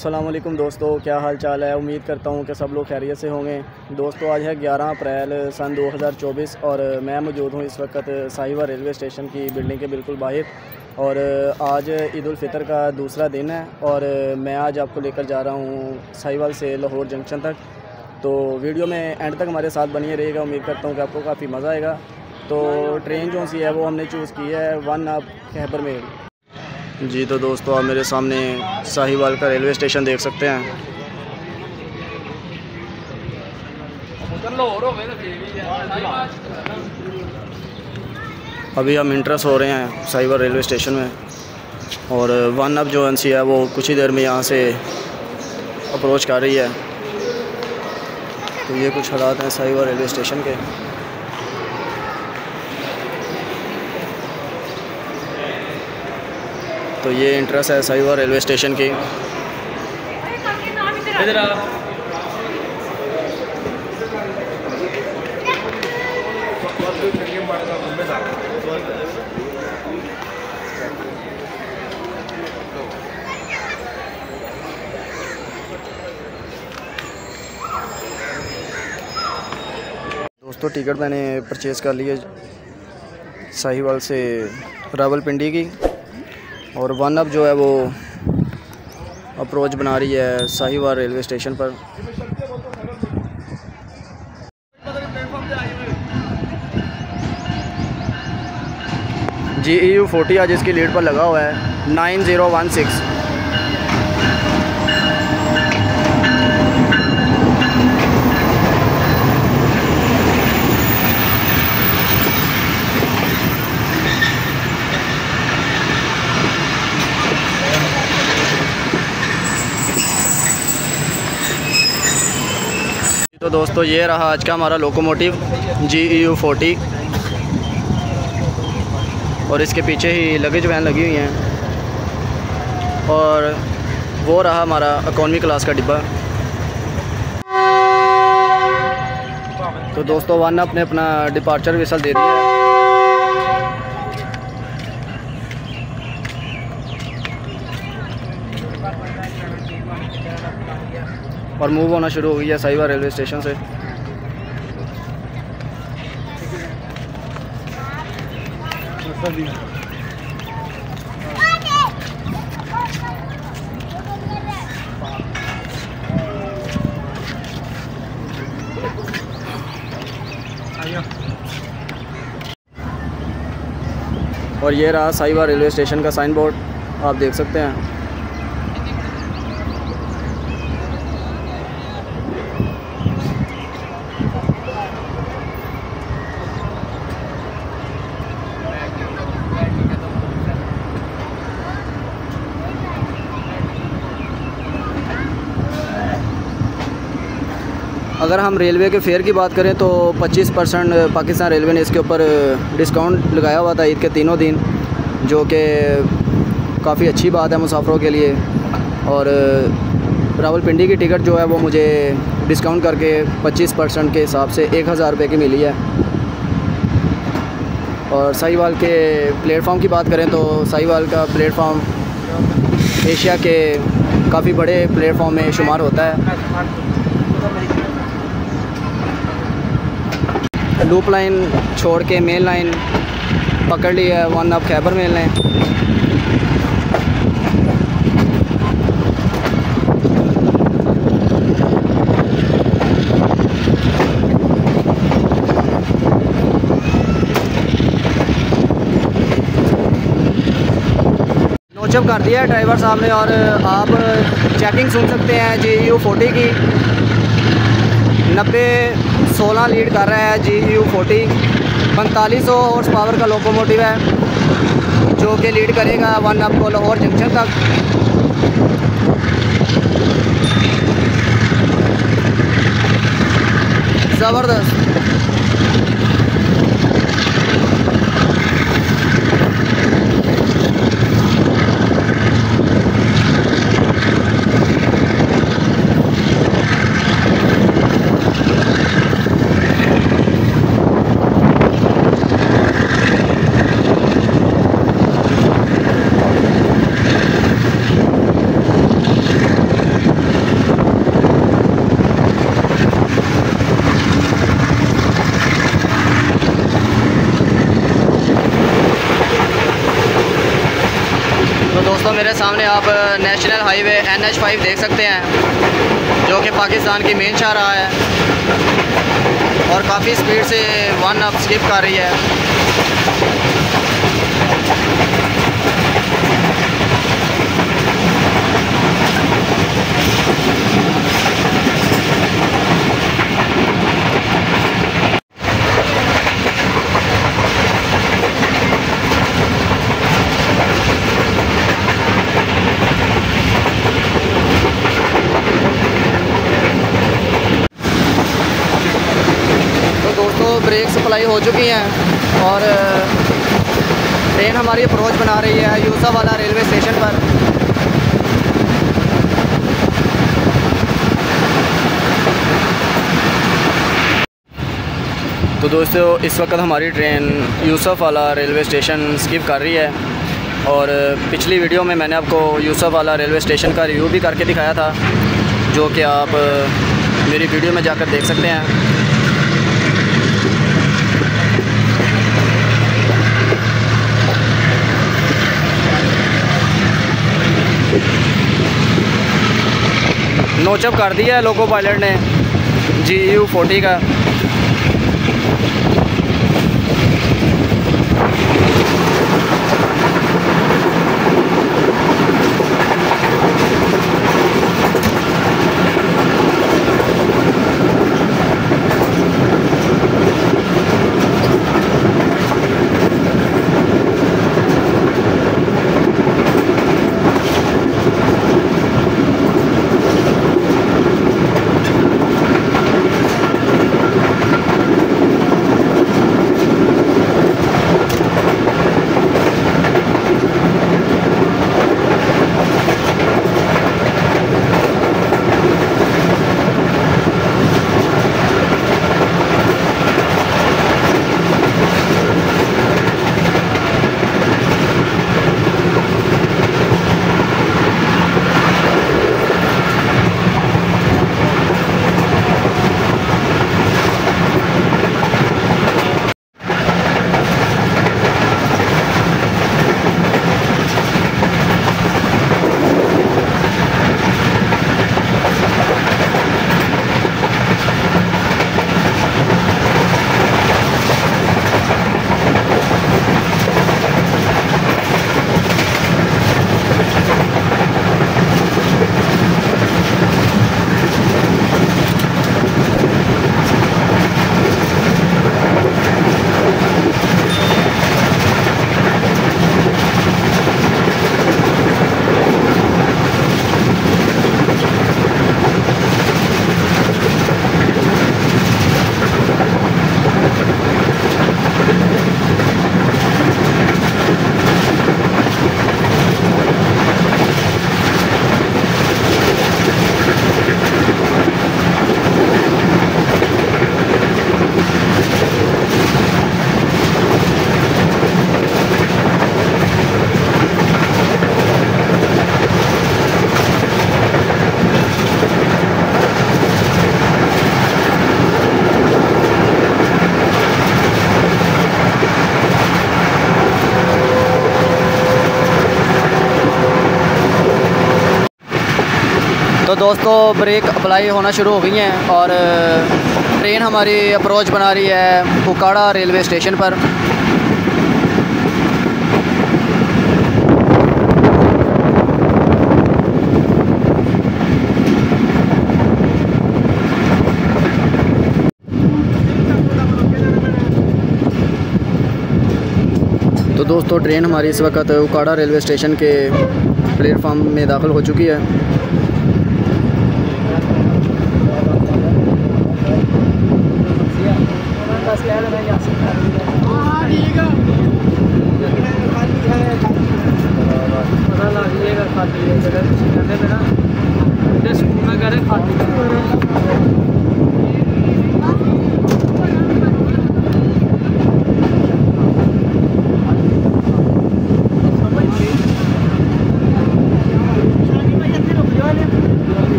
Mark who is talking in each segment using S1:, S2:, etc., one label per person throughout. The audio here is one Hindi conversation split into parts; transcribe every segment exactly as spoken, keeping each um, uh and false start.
S1: अस्सलाम वालेकुम दोस्तों, क्या हाल चाल है। उम्मीद करता हूँ कि सब लोग खैरियत से होंगे। दोस्तों, आज है ग्यारह अप्रैल सन दो हज़ार चौबीस और मैं मौजूद हूँ इस वक्त साहिवाल रेलवे स्टेशन की बिल्डिंग के बिल्कुल बाहर। और आज ईद उल फितर का दूसरा दिन है और मैं आज आपको लेकर जा रहा हूँ साहिवाल से लाहौर जंक्शन तक। तो वीडियो में एंड तक हमारे साथ बनिए रहिएगा। उम्मीद करता हूँ कि आपको काफ़ी मज़ा आएगा। तो ट्रेन जो सी है वो हमने चूज़ की है one up Khyber mail ji. तो दोस्तों, आप मेरे सामने साहिवाल का रेलवे स्टेशन देख सकते हैं। अभी हम इंट्रेस हो रहे हैं साहिवाल रेलवे स्टेशन में और वन अप जो एनसी है वो कुछ ही देर में यहाँ से अप्रोच कर रही है। तो ये कुछ हालात हैं साहिवाल रेलवे स्टेशन के। तो ये इंट्रेस है साहिवाल रेलवे स्टेशन की। दोस्तों, टिकट मैंने परचेज़ कर ली है साहिवाल से रावलपिंडी की और वन अप जो है वो अप्रोच बना रही है साहिवाल रेलवे स्टेशन पर। जी ई यू फोर्टी आज इसकी लीड पर लगा हुआ है नाइन ज़ीरो वन सिक्स। तो दोस्तों, ये रहा आज का हमारा locomotive G E U forty और इसके पीछे ही लगेज वैन लगी हुई हैं और वो रहा हमारा इकॉनमी क्लास का डिब्बा। तो दोस्तों, वन अप ने अपना डिपार्चर विसल दे दिया है। और मूव होना शुरू हो गया साहिवाल रेलवे स्टेशन से। और ये रहा साहिवाल रेलवे स्टेशन का साइन बोर्ड, आप देख सकते हैं। अगर हम रेलवे के फेयर की बात करें तो पच्चीस परसेंट पाकिस्तान रेलवे ने इसके ऊपर डिस्काउंट लगाया हुआ था ईद के तीनों दिन, जो कि काफ़ी अच्छी बात है मुसाफिरों के लिए। और रावलपिंडी की टिकट जो है वो मुझे डिस्काउंट करके पच्चीस परसेंट के हिसाब से एक हज़ार रुपये की मिली है। और साहिवाल के प्लेटफॉर्म की बात करें तो साहिवाल का प्लेटफॉर्म एशिया के काफ़ी बड़े प्लेटफॉर्म में शुमार होता है। लूप लाइन छोड़ के मेन लाइन पकड़ ली है वन अप खैबर मेल ने। नोचअप कर दिया है ड्राइवर साहब ने और आप चेकिंग सुन सकते हैं जी यू फोर्टी की। नब्बे सोलह लीड कर रहा है जी यू फोर्टी। पैंतालीस सौ हॉर्स पावर का लोकोमोटिव है जो कि लीड करेगा वन अप को लाहौर जंक्शन तक। ज़बरदस्त। दोस्तों मेरे सामने आप national highway N H five देख सकते हैं, जो कि पाकिस्तान की मेन शाहराह है और काफ़ी स्पीड से वन अप स्किप कर रही है। ब्रेक सप्लाई हो चुकी हैं और ट्रेन हमारी अप्रोच बना रही है यूसुफ वाला रेलवे स्टेशन पर। तो दोस्तों इस वक्त हमारी ट्रेन यूसुफ वाला रेलवे स्टेशन स्किप कर रही है और पिछली वीडियो में मैंने आपको यूसुफ वाला रेलवे स्टेशन का रिव्यू भी करके दिखाया था, जो कि आप मेरी वीडियो में जाकर देख सकते हैं। नोचअप कर दिया है लोको पायलट ने जी यू फोर्टी का।
S2: तो दोस्तों ब्रेक अप्लाई होना शुरू हो गई हैं और ट्रेन हमारी अप्रोच बना रही है उकाड़ा रेलवे स्टेशन पर। तो दोस्तों ट्रेन हमारी इस वक्त उकाड़ा रेलवे स्टेशन के प्लेटफार्म में दाखिल हो चुकी है।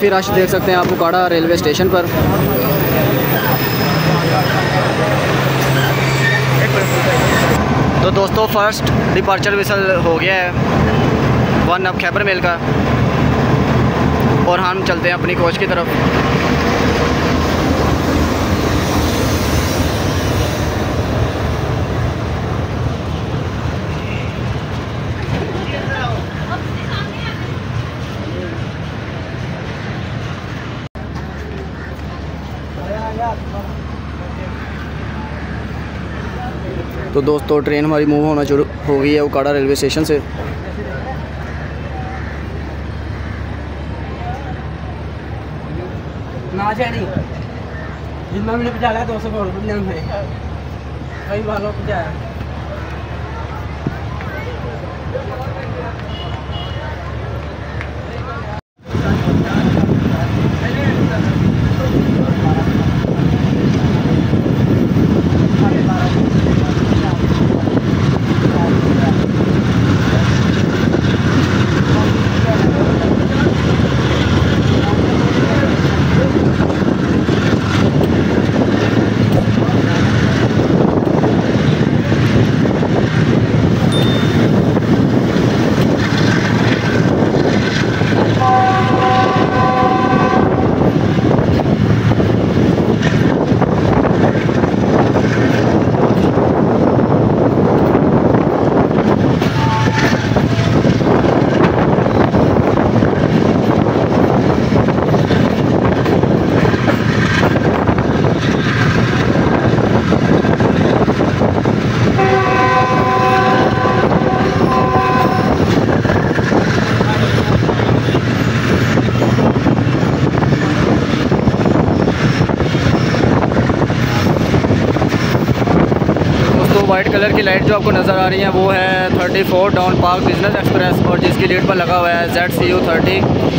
S2: काफ़ी रश देख सकते हैं आप उकाड़ा रेलवे स्टेशन पर। तो दोस्तों फ़र्स्ट डिपार्चर विसल हो गया है वन अब खैबर मेल का, और हम चलते हैं अपनी कोच की तरफ। तो दोस्तों ट्रेन हमारी मूव होना शुरू हो गई है उकाड़ा रेलवे स्टेशन से।
S3: ना नहीं जितना मैंने पहुँचाया दो सौ निन्यानवे कई बार पहुँचाया।
S2: वाइट कलर की लाइट जो आपको नज़र आ रही है वो है thirty four down Pak business express, और जिसकी लीड पर लगा हुआ है जेड सी यू थर्टी।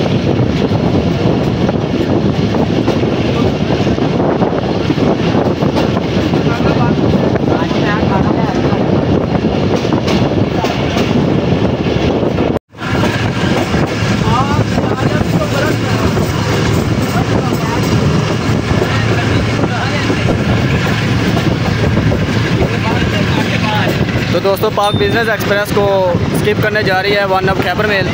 S2: तो दोस्तों पार्क बिजनेस एक्सप्रेस को स्किप करने जा रही है वन अब Khyber mail.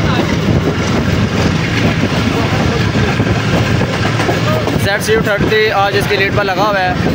S2: Z C U thirty आज इसकी लीड पर लगा हुआ है।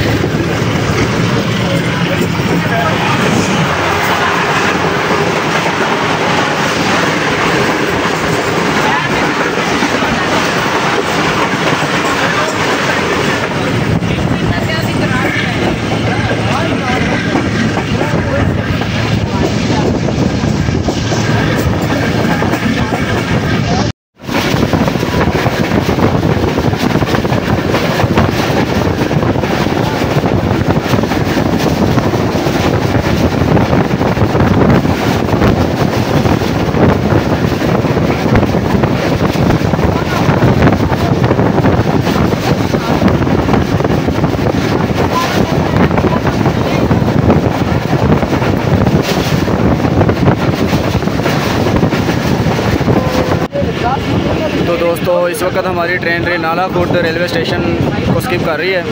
S2: तो दोस्तों इस वक्त हमारी train Renala Khurd railway station को स्किप कर रही है।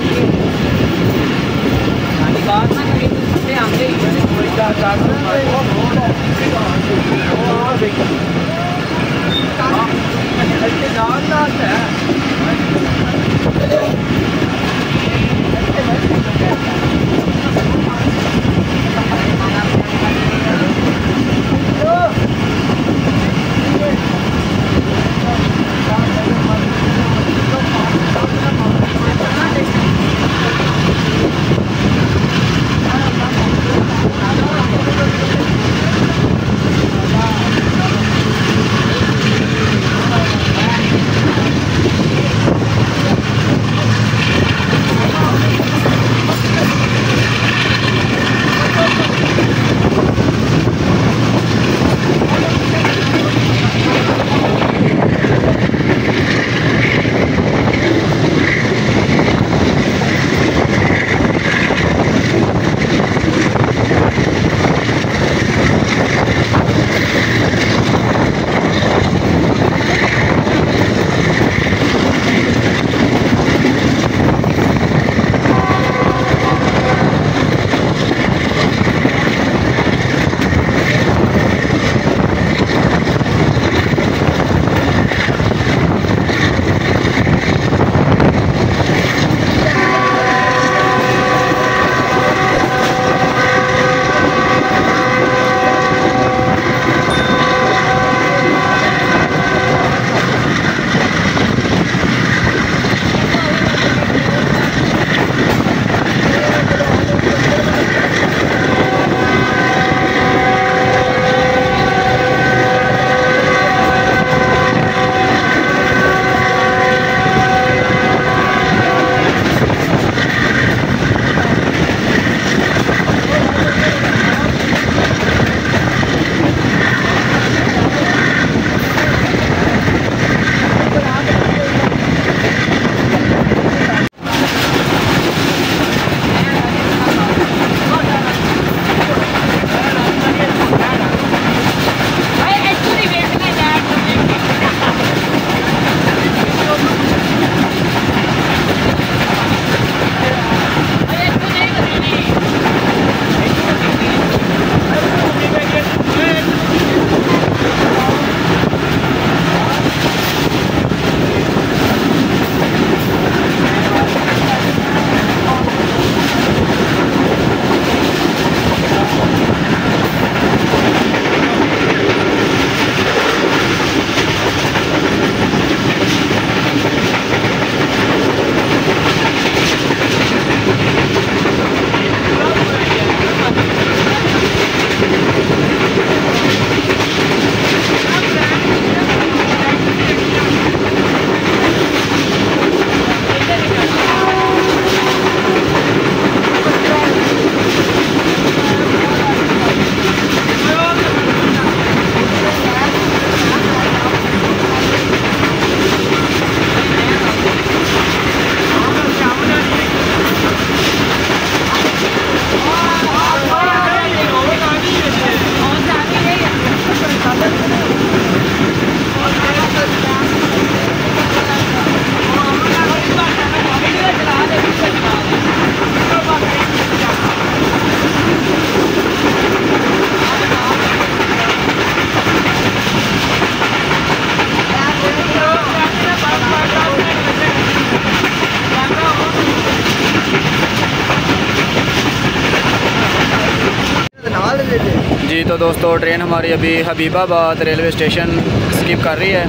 S2: जी तो दोस्तों ट्रेन हमारी अभी हबीबाबाद रेलवे स्टेशन स्किप कर रही है।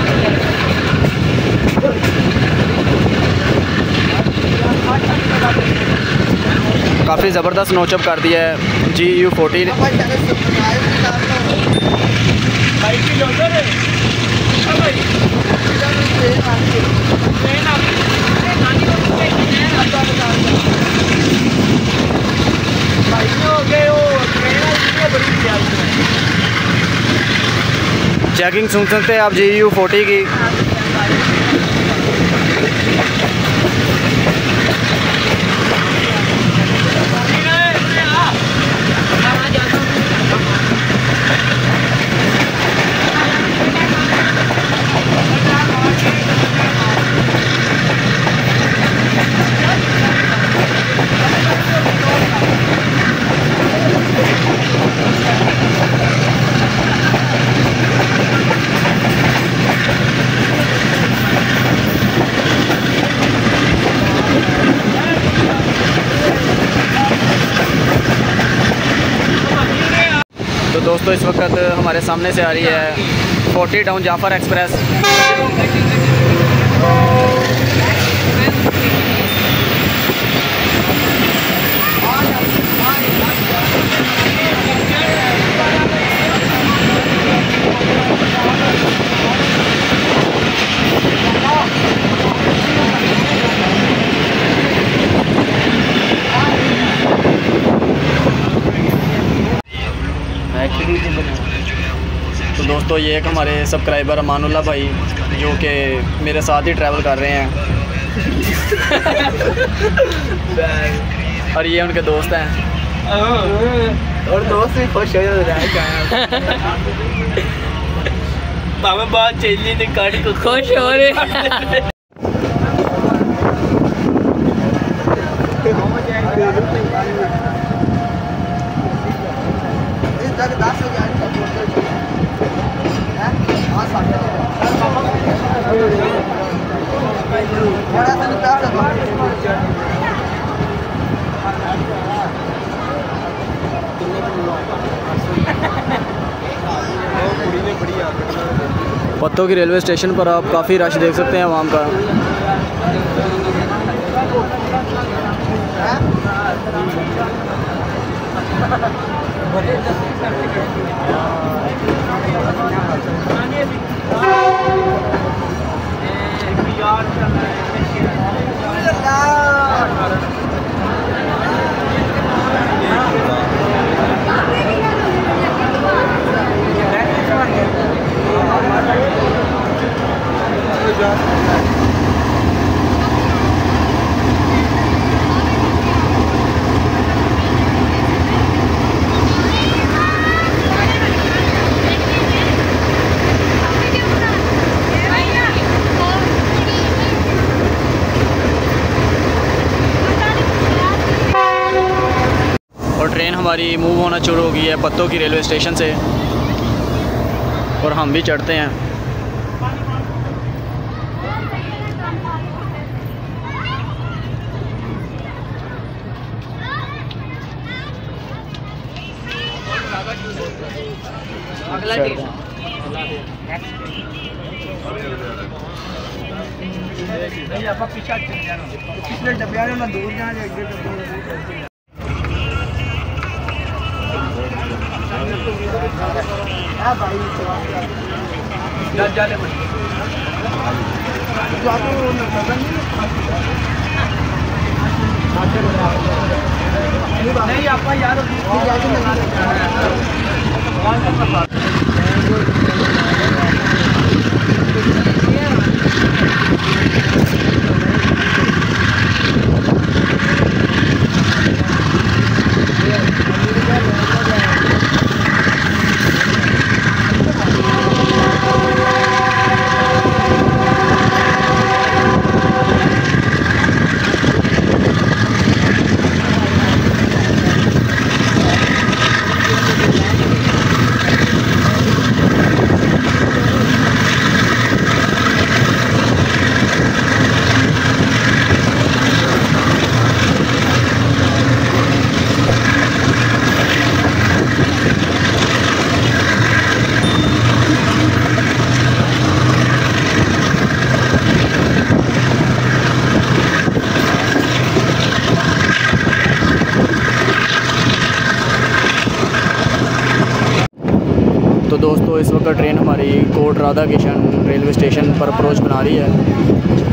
S2: काफ़ी ज़बरदस्त नोचअप कर दिया है जी यू फोर्टी ने। चेकिंग सुन सकते हैं आप जी यू फोर्टी की। तो दोस्तों इस वक्त हमारे सामने से आ रही है फोर्टी डाउन जाफर एक्सप्रेस। तो दोस्तों ये एक हमारे सब्सक्राइबर अमानुल्लाह भाई जो कि मेरे साथ ही ट्रैवल कर रहे हैं और ये उनके दोस्त हैं
S3: और दोस्त भी खुश हो रहा है। मामा बहुत चेली ने गाड़ी को खुश हो रहे।
S2: पत्तों की रेलवे स्टेशन पर आप काफ़ी रश देख सकते हैं आवाम का। ट्रेन हमारी मूव होना शुरू हो गई है पत्तों की रेलवे स्टेशन से और हम भी चढ़ते हैं।
S3: पिछले डब्बे ना दूर जाना नहीं आप यार
S1: तो दोस्तों इस वक्त ट्रेन हमारी कोट राधा किशन रेलवे स्टेशन पर अप्रोच बना रही है।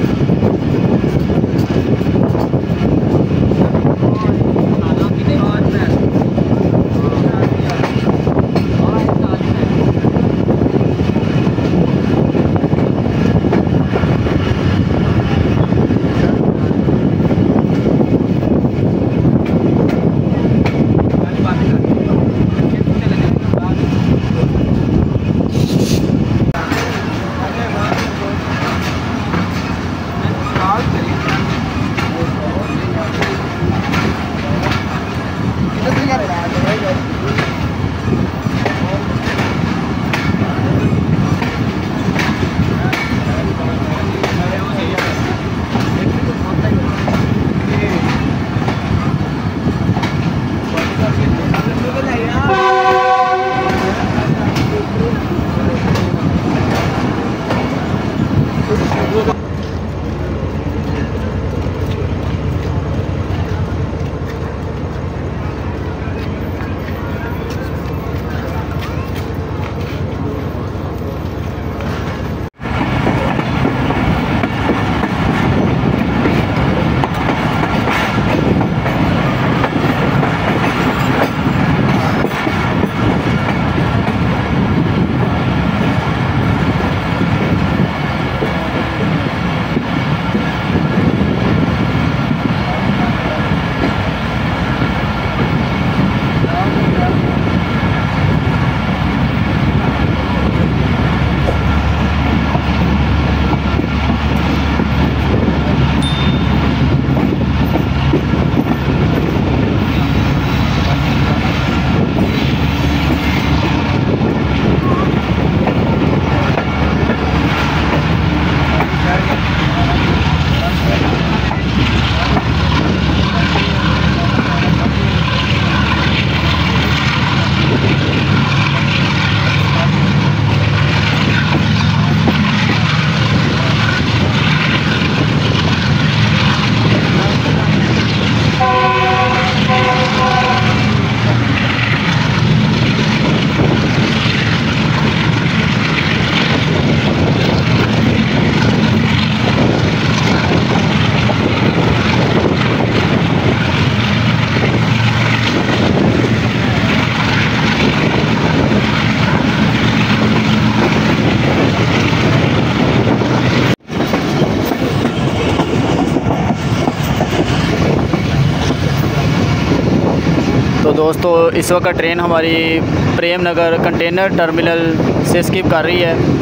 S1: तो दोस्तों इस वक्त ट्रेन हमारी प्रेम नगर कंटेनर टर्मिनल से स्किप कर रही है।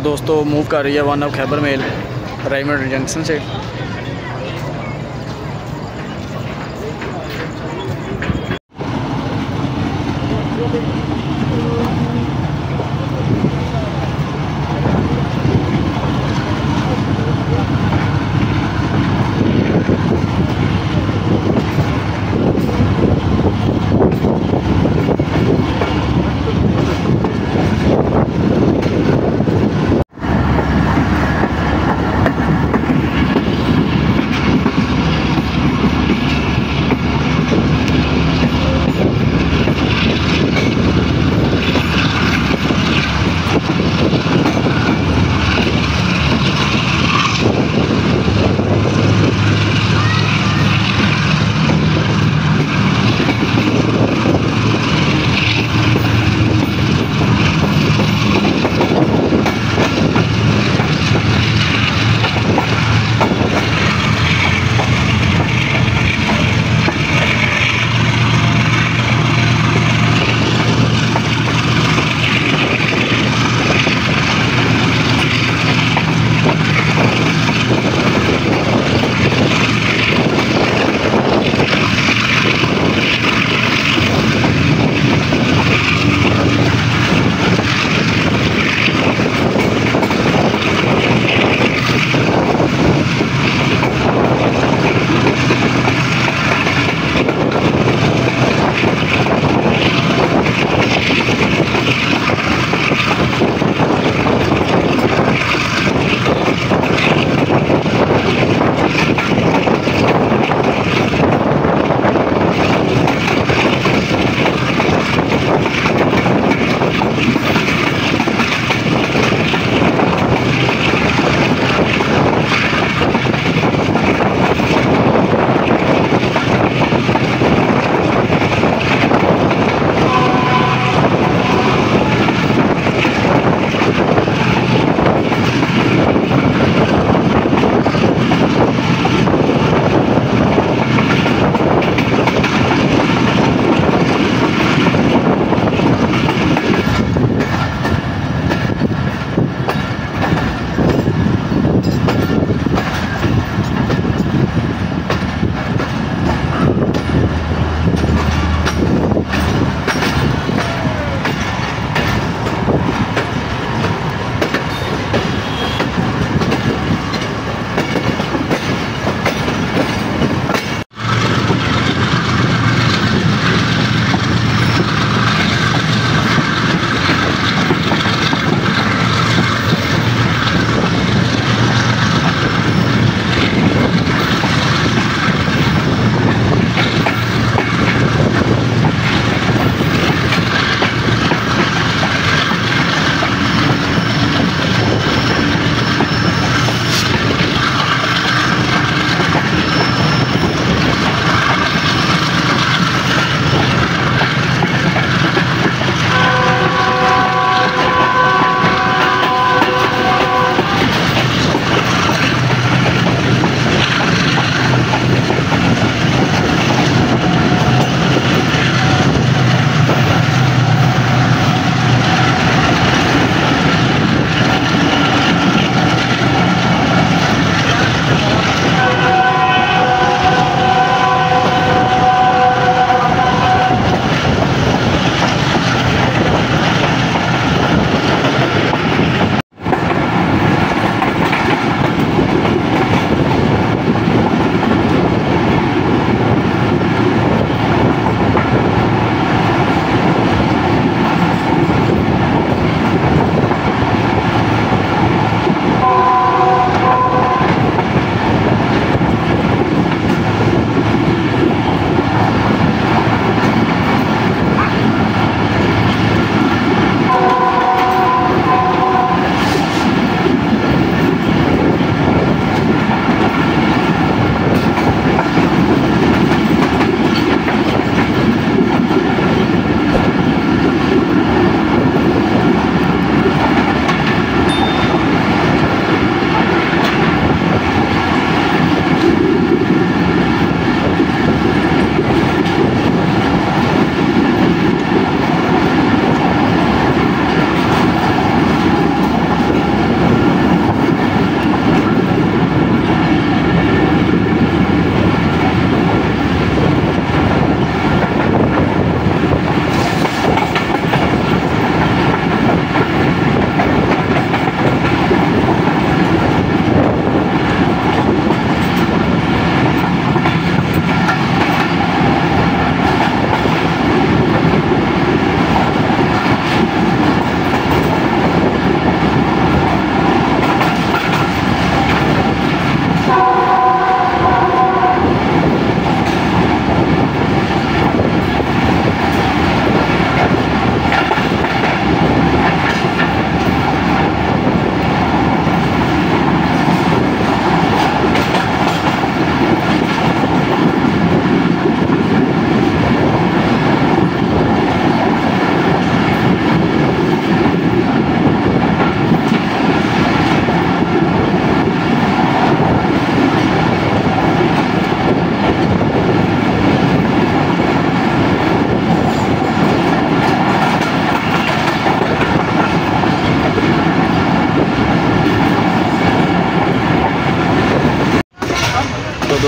S1: दोस्तों मूव कर रही है one of Khyber mail Raiwind junction से।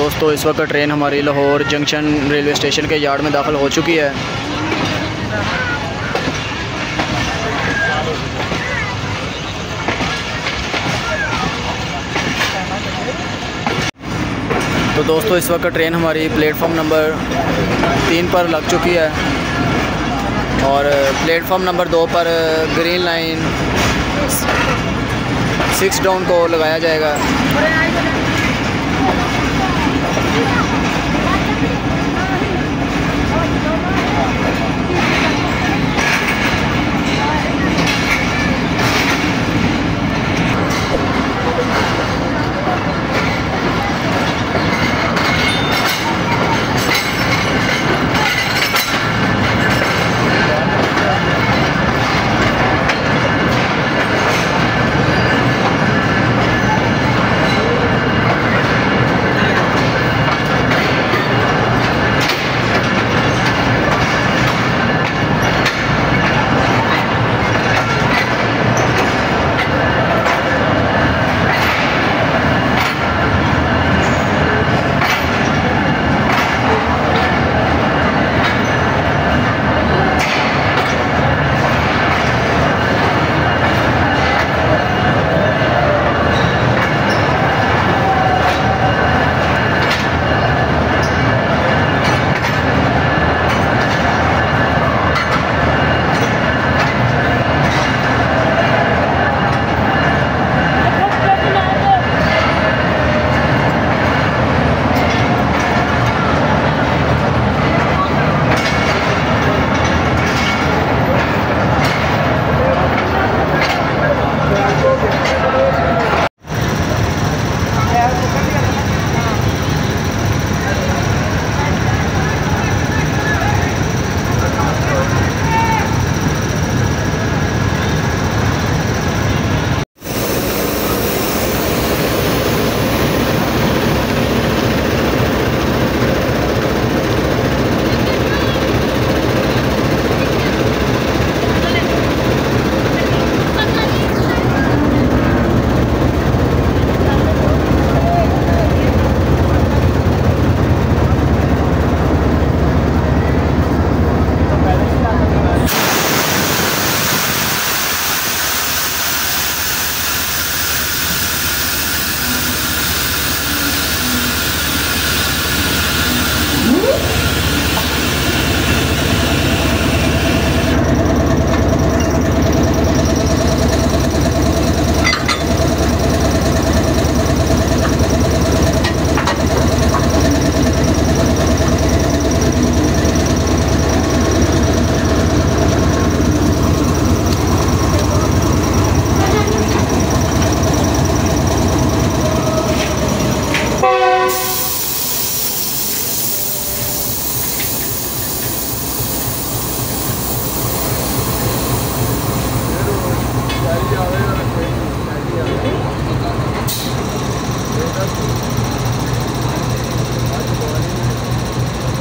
S2: दोस्तों इस वक्त ट्रेन हमारी लाहौर जंक्शन रेलवे स्टेशन के यार्ड में दाखिल हो चुकी है। तो दोस्तों इस वक्त ट्रेन हमारी प्लेटफॉर्म नंबर तीन पर लग चुकी है और प्लेटफॉर्म नंबर दो पर ग्रीन लाइन सिक्स डाउन को लगाया जाएगा।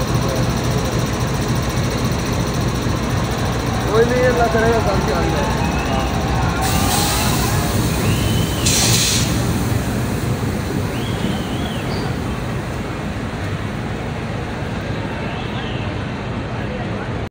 S3: कोई नहीं अल्लाह करेगा काम के अंदर।